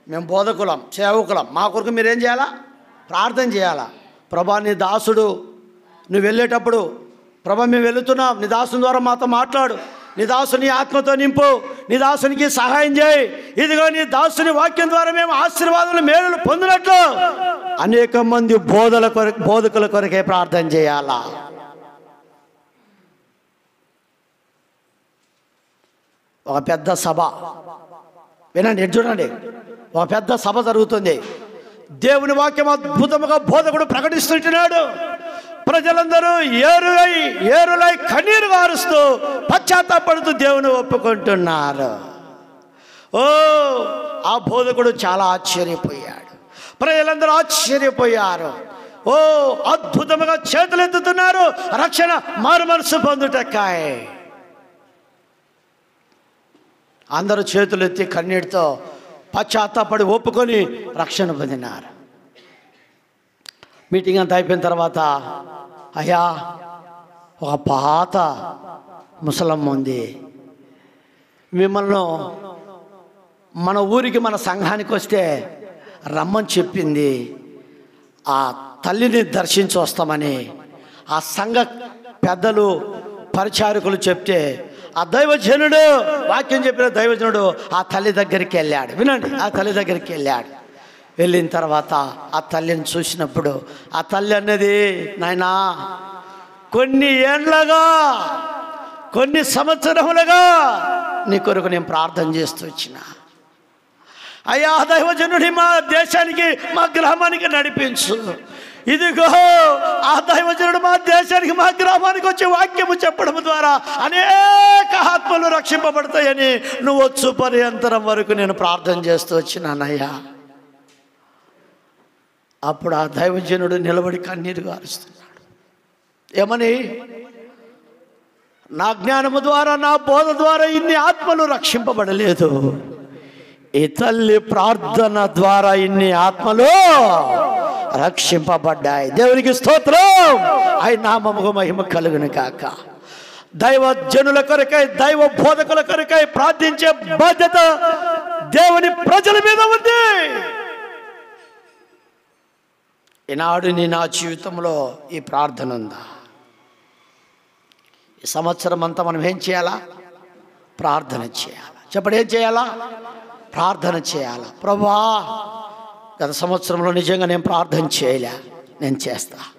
మేము బోధకులం, సేవకులం, మా కొరకు మీరేం చేయాలా? ప్రార్థన చేయాలా. ప్రభా నీ దాసుడు నువ్వు వెళ్ళేటప్పుడు, ప్రభా మేము వెళుతున్నాం, నీ దాసుని ద్వారా మాతో మాట్లాడు, నీ దాసుని ఆత్మతో నింపు, నీ దాసునికి సహాయం చేయి, ఇదిగో నీ దాసుని వాక్యం ద్వారా మేము ఆశీర్వాదాలు మేలులు పొందినట్లు అనేక మంది బోధకుల కొరకే ప్రార్థన చేయాలా. ఒక పెద్ద సభ వినండి, చూడండి, ఒక పెద్ద సభ జరుగుతుంది. దేవుని వాక్యం అద్భుతముగా బోధకుడు ప్రకటిస్తుంటున్నాడు. ప్రజలందరూ ఏరులై కన్నీరు గారుస్తూ పశ్చాత్తాపడుతూ దేవుని ఒప్పుకుంటున్నారు. ఆ బోధకుడు చాలా ఆశ్చర్యపోయాడు. ప్రజలందరూ ఆశ్చర్యపోయారు. అద్భుతముగా చేతులెత్తుతున్నారు రక్షణ మారు మనసు పొందుటకాయ. అందరూ చేతులెత్తి కన్నీటితో పశ్చాత్తాపడి ఒప్పుకొని రక్షణ పొందినారు. మీటింగ్ అంతా అయిపోయిన తర్వాత, అయ్యా ఒక పాత ముసలమ్మ ఉంది, మిమ్మల్ని మన ఊరికి మన సంఘానికి వస్తే రమ్మని చెప్పింది, ఆ తల్లిని దర్శించి వస్తామని ఆ సంఘ పెద్దలు పరిచారకులు చెప్తే, ఆ దైవజనుడు, వాక్యం చెప్పిన దైవజనుడు ఆ తల్లి దగ్గరికి వెళ్ళాడు. వినండి, ఆ తల్లి దగ్గరికి వెళ్ళాడు. వెళ్ళిన తర్వాత ఆ తల్లిని చూసినప్పుడు ఆ తల్లి అన్నది, నాయనా కొన్ని ఏండ్లుగా, కొన్ని సంవత్సరములుగా నీ కొరకు నేను ప్రార్థన చేస్తూ వచ్చిన. అయ్యా దైవజనుడి మా దేశానికి, మా గ్రామానికి నడిపించు. ఇదిగో ఆ దైవజనుడు మా దేశానికి, మా గ్రామానికి వచ్చి వాక్యము చెప్పడం ద్వారా అనేక ఆత్మలు రక్షింపబడతాయని నువ్వు వచ్చు పర్యంతరం వరకు నేను ప్రార్థన చేస్తూ వచ్చినానయ్యా. అప్పుడు ఆ దైవజనుడు నిలబడి కన్నీరు గారుస్తున్నాడు. ఏమని? నా జ్ఞానము ద్వారా, నా బోధ ద్వారా ఇన్ని ఆత్మలు రక్షింపబడలేదు, ఈ తల్లి ప్రార్థన ద్వారా ఇన్ని ఆత్మలు రక్షింపబడ్డాయి. దేవునికి స్తోత్రం, ఆయన నామముకు మహిమ కలుగును కాక. దైవజనుల కొరకై, దైవ బోధకుల కొరకై ప్రార్థించే బాధ్యత దేవుని ప్రజల మీద ఉంది. ఈనాడు నా జీవితంలో ఈ ప్రార్థన ఉందా? ఈ సంవత్సరం అంతా మనం ఏం చేయాలా? ప్రార్థన చేయాలా. చెప్పండి, ఏం చేయాలా? ప్రార్థన చేయాలా. ప్రభువా, గత సంవత్సరంలో నిజంగా నేను ప్రార్థన చేయలే, నేను చేస్తా.